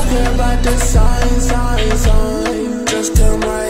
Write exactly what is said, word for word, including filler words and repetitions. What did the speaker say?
care about the sign, sign, sign. Just come right